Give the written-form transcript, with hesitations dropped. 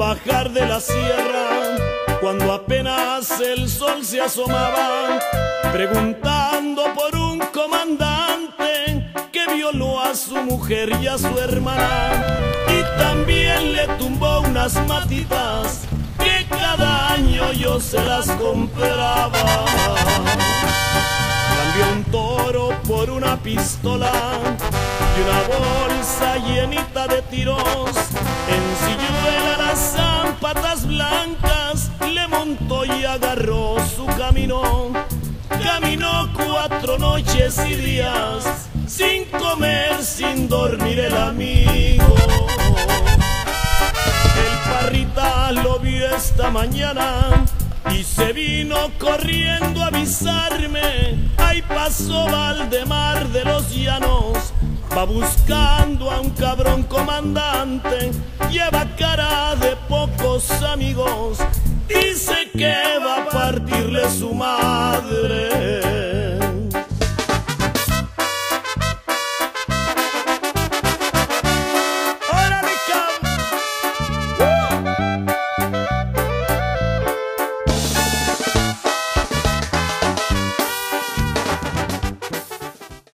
bajar de la sierra, cuando apenas el sol se asomaba, preguntando por un comandante que violó a su mujer y a su hermana, y también le tumbó unas matitas que cada año yo se las compraba. Cambió un toro por una pistola y una bolsa llenita de tiros. Ensilló a las zapatas blancas, le montó y agarró su camino. Caminó 4 noches y días, sin comer, sin dormir el amigo. El Parrita lo vio esta mañana y se vino corriendo a avisarme. Ahí pasó Valdemar de los Llanos, va buscando a un cabrón comandante, lleva cara de pocos amigos, dice que va a partirle su madre.